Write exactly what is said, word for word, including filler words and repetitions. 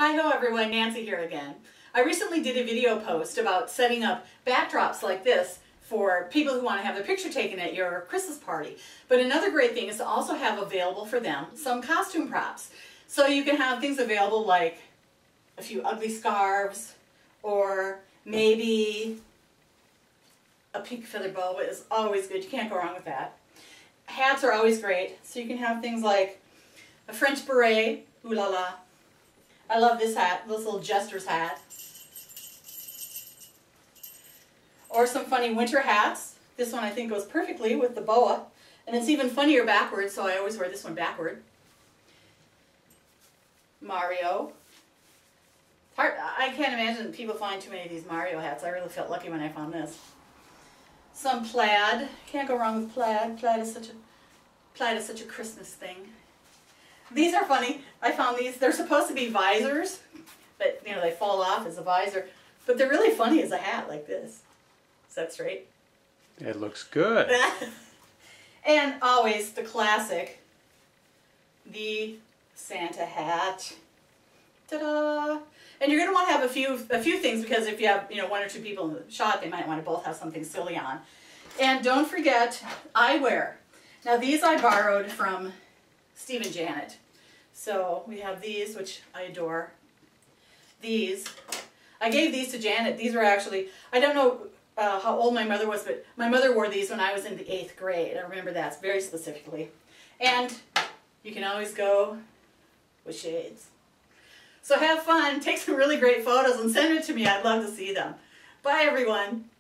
Hi ho everyone, Nancy here again. I recently did a video post about setting up backdrops like this for people who want to have their picture taken at your Christmas party. But another great thing is to also have available for them some costume props. So you can have things available like a few ugly scarves, or maybe a pink feather boa is always good. You can't go wrong with that. Hats are always great. So you can have things like a French beret, ooh la la. I love this hat, this little jester's hat. Or some funny winter hats. This one I think goes perfectly with the boa. And it's even funnier backwards, so I always wear this one backward. Mario. Hard, I can't imagine people find too many of these Mario hats. I really felt lucky when I found this. Some plaid. Can't go wrong with plaid. Plaid is such a plaid is such a Christmas thing. These are funny. I found these. They're supposed to be visors, but you know they fall off as a visor. But they're really funny as a hat like this. Is that straight? It looks good. And always the classic, the Santa hat. Ta-da! And you're going to want to have a few a few things, because if you have you know one or two people in the shot, they might want to both have something silly on. And don't forget eyewear. Now these I borrowed from Steve and Janet. So we have these, which I adore. These. I gave these to Janet. These were actually, I don't know uh, how old my mother was, but my mother wore these when I was in the eighth grade. I remember that very specifically. And you can always go with shades. So have fun, take some really great photos and send it to me. I'd love to see them. Bye everyone.